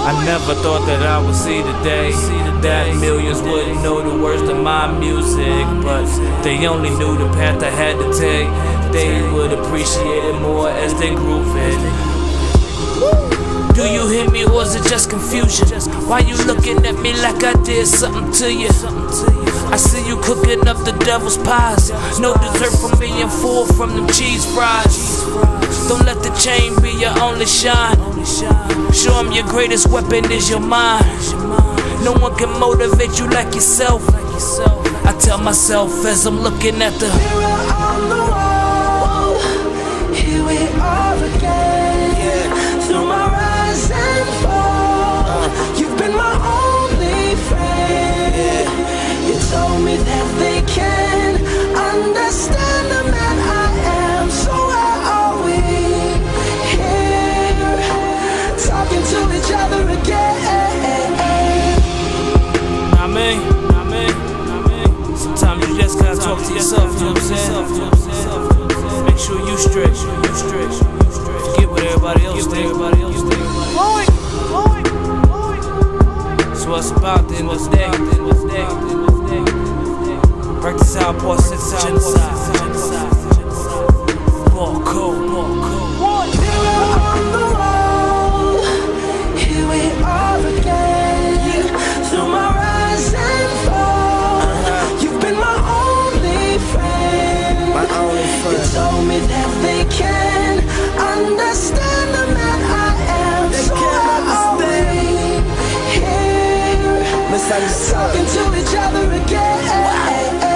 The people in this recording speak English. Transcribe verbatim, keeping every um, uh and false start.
I never thought that I would see the day that millions wouldn't know the words to my music, but they only knew the path I had to take. They would appreciate it more as they groove it. Do you hear me or is it just confusion? Why you looking at me like I did something to you? I see you cooking up the devil's pies. No dessert from me and full from them cheese fries. Don't let the chain be your only shine. Show them your greatest weapon is your mind. No one can motivate you like yourself. I tell myself as I'm looking at the mirror on the wall. Here we are again. Through my rise and fall, you've been my only friend. You told me that they can understand the man I am. So why are we here, talking to each other again? I mean, I mean, I mean, sometimes you just gotta talk to yourself, you know what I'm saying? Make sure you straight, you straight. Forget what everybody else think. So what's about the end of the day? Practice out, boss, sit out, genocide. Barcode, barcode. Mirror on the wall, here we are again. Through my rise and fall, you've been my only friend. My only friend. You told me that they can understand the man I am. They so can't why are we here, Misunderstood. talking to each other again?